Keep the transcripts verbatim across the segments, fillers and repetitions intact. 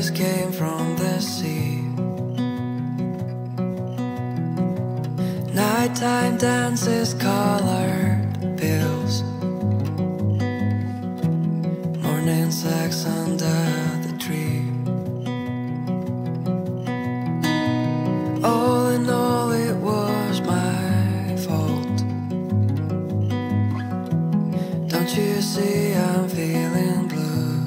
breeze came from the sea. Nighttime dances, colored pills, morning sex under the tree. All in all, it was my fault. Don't you see I'm feeling blue?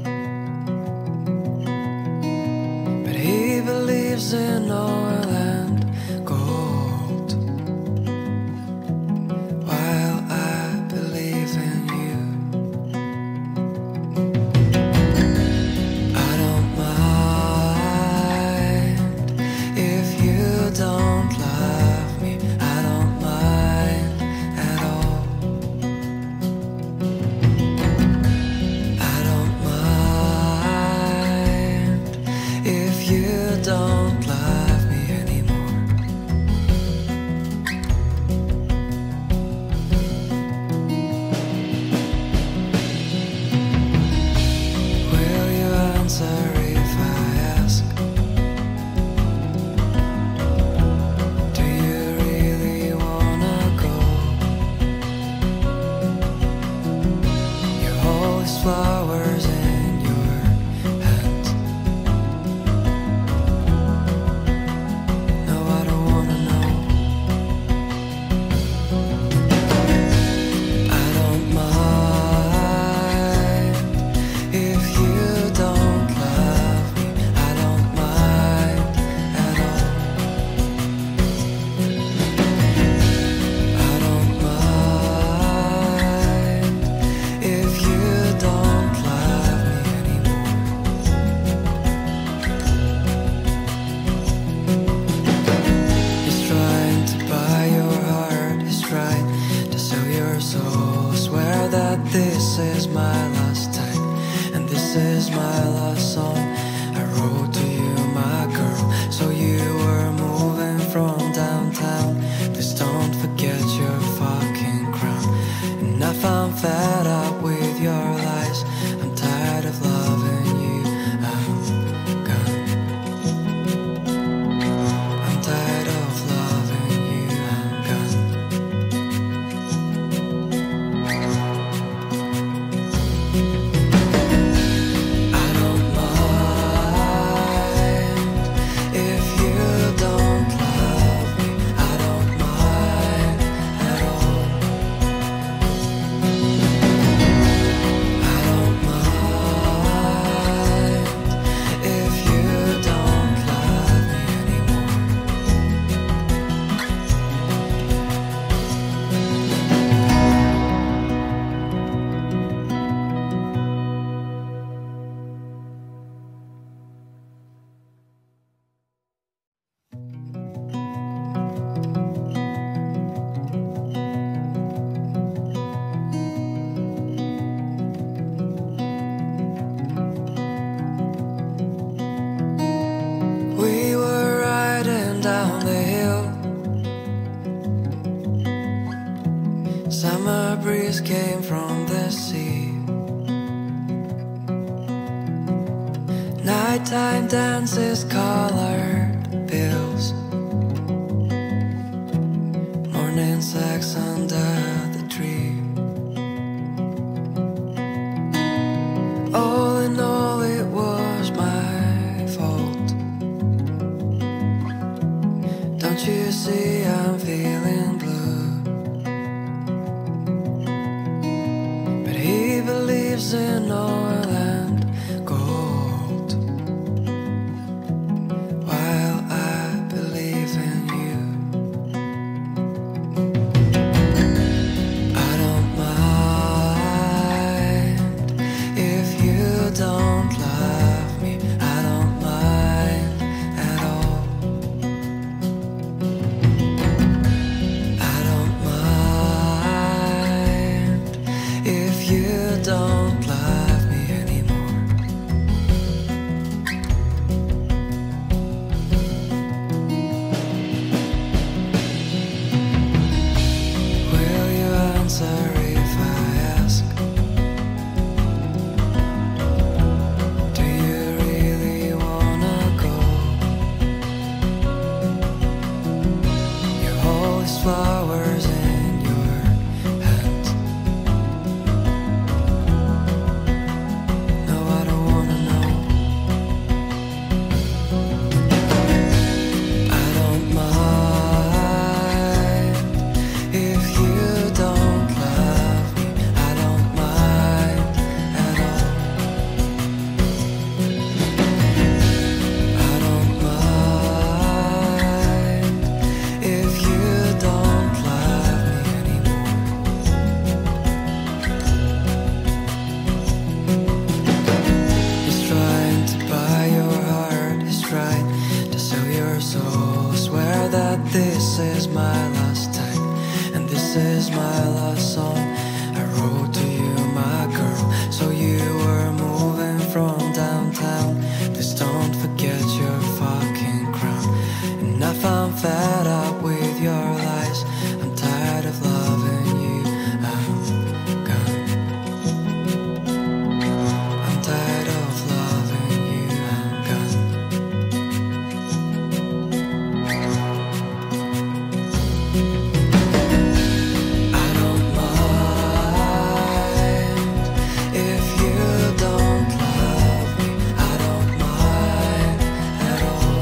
But he believes in oil and gold, while I believe in you. I don't mind if you don't love me. I don't mind at all. I don't mind if you don't love me anymore. Will you answer if I ask? Do you really wanna go? You hold these flowers in your hands. No, I don't wanna know. I don't mind if you don't love me. I don't mind at all. I don't mind if you don't love me anymore. He's trying to buy your heart, he's trying to sell your soul. Swear that this is my last time, and this is my last song I wrote to you, my girl. So you were moving from downtown, please don't forget your fucking crown. And I found fed up with your lies, I'm tired of loving you, I'm gone. I'm tired of loving you, I'm gone. I don't mind if you don't love me. I don't mind at all. I don't mind if you don't love me anymore. We were riding down the hill. Summer breeze came from the sea. Nighttime dances, colored pills, morning sex under the tree. All in all, it was my fault. Don't you see I'm feeling blue? But he believes in oil and gold, while I believe in you. last song I wrote to you, my girl. So you were moving from downtown. Please don't forget your fucking crown. And I found fed up with your lies. I'm tired of loving you. I'm gone. I'm tired of loving you. I'm gone. I don't mind if you don't love me. I don't mind at all.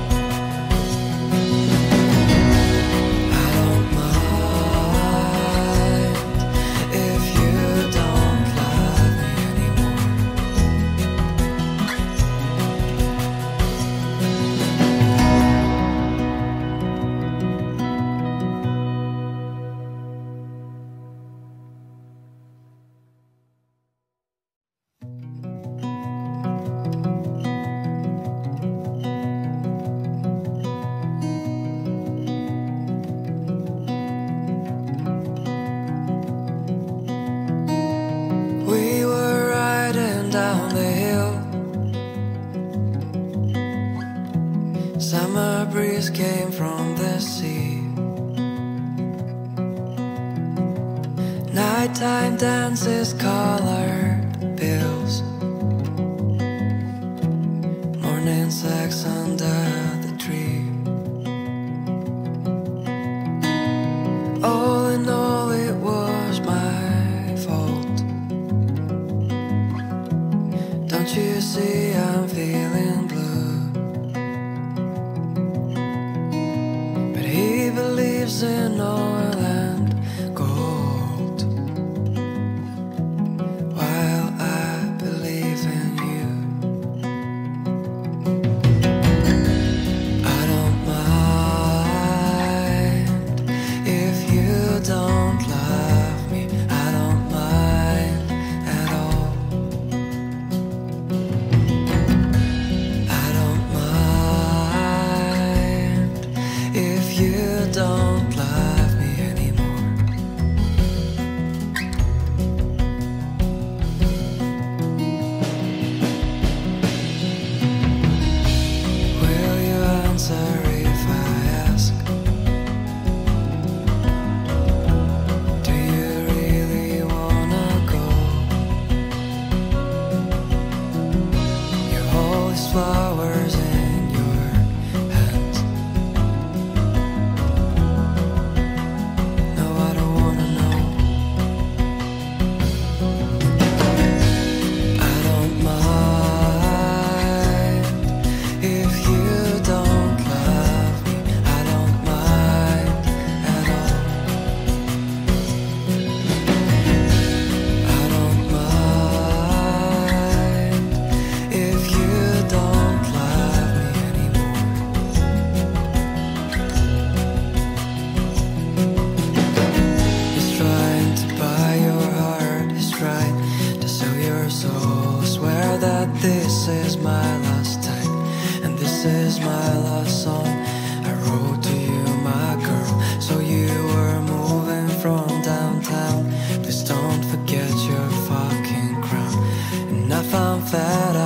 I don't mind if you don't love me anymore. We were riding down the hill. Summer breeze came from the sea. Nighttime dances, colored pills. Morning sex under the tree. All in all, it was my fault. Don't you see I'm feeling blue? But he believes in oil and gold, while I believe in you. I don't mind if you don't love me. I don't mind at all. I don't mind if you don't love me anymore. Will you answer if I ask? Do you really wanna go? You hold these flowers in your hands. No, I don't wanna know. I don't mind if you don't love me. I don't mind at all. I don't mind if you don't love me anymore. He's trying to buy your heart. He's trying to sell your soul. Swear that this is my last time, and this is my last song I wrote to you, my girl. So you were moving from downtown. Please don't forget your fucking crown. And I found fed